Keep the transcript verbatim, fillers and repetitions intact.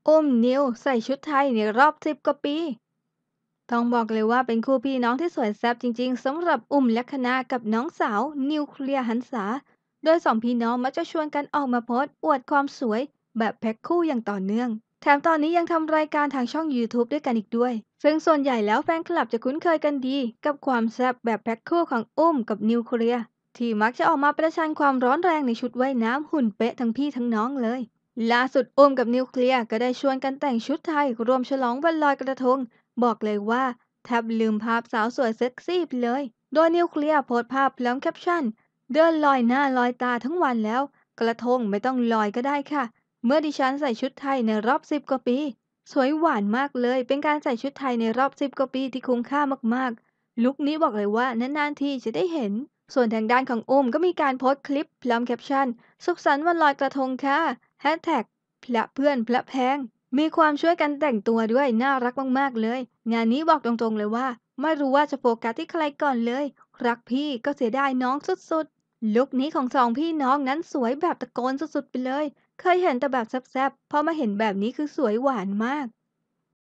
อุ้มนิวใส่ชุดไทยในรอบสิบกว่าปีต้องบอกเลยว่าเป็นคู่พี่น้องที่สวยแซ่บจริงๆสำหรับอุ้มลัคนากับน้องสาวนิวเคลียร์หันษาโดยสองพี่น้องมักจะชวนกันออกมาโพสต์อวดความสวยแบบแพ็คคู่อย่างต่อเนื่องแถมตอนนี้ยังทำรายการทางช่อง ยูทูบ ด้วยกันอีกด้วยซึ่งส่วนใหญ่แล้วแฟนคลับจะคุ้นเคยกันดีกับความแซ่บแบบแพ็คคู่ของอุ้มกับนิวเคลียร์ที่มักจะออกมาประชันความร้อนแรงในชุดว่ายน้ำหุ่นเป๊ะทั้งพี่ทั้งน้องเลย ล่าสุดโอมกับนิวเคลียร์ก็ได้ชวนกันแต่งชุดไทยรวมฉลองวันลอยกระทงบอกเลยว่าแทบลืมภาพสาวสวยเซ็กซี่ไปเลยโดยนิวเคลียร์โพสต์ภาพพร้อมแคปชั่นเดินลอยหน้าลอยตาทั้งวันแล้วกระทงไม่ต้องลอยก็ได้ค่ะเมื่อดิฉันใส่ชุดไทยในรอบสิบกว่าปีสวยหวานมากเลยเป็นการใส่ชุดไทยในรอบสิบกว่าปีที่คุ้มค่ามากๆลุคนี้บอกเลยว่านานๆทีจะได้เห็นส่วนทางด้านของโอมก็มีการโพสต์คลิปพร้อมแคปชั่นสุขสันต์วันลอยกระทงค่ะแฮชแท็ก พระเพื่อนพระแพงมีความช่วยกันแต่งตัวด้วยน่ารักมากๆเลยงานนี้บอกตรงๆเลยว่าไม่รู้ว่าจะโฟกัสที่ใครก่อนเลยรักพี่ก็เสียดายน้องสุดๆลุคนี้ของสองพี่น้องนั้นสวยแบบตะโกนสุดๆไปเลยเคยเห็นแต่แบบแซ่บๆพอมาเห็นแบบนี้คือสวยหวานมาก